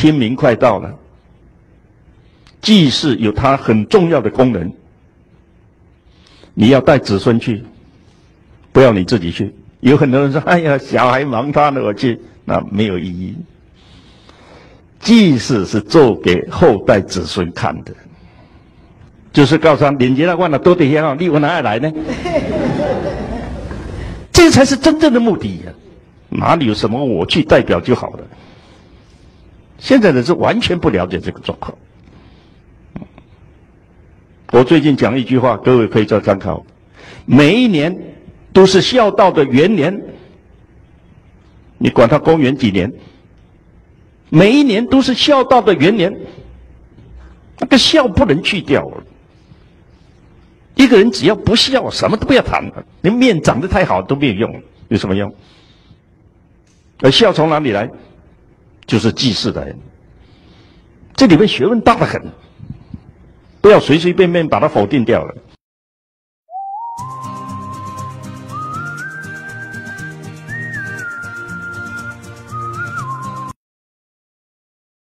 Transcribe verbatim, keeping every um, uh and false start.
清明快到了，祭祀有它很重要的功能。你要带子孙去，不要你自己去。有很多人说：“哎呀，小孩忙他的，我去。”那没有意义。祭祀是做给后代子孙看的，就是告诉他年纪那万了都得要，你我哪里来呢？这才是真正的目的呀、啊！哪里有什么我去代表就好了？现在人是完全不了解这个状况。我最近讲一句话，各位可以做参考：每一年都是孝道的元年，你管它公元几年，每一年都是孝道的元年，那个孝不能去掉。一个人只要不孝，什么都不要谈了，你面长得太好都没有用，有什么用？而孝从哪里来？就是祭祀来的，这里面学问大得很，不要随随便便把它否定掉了。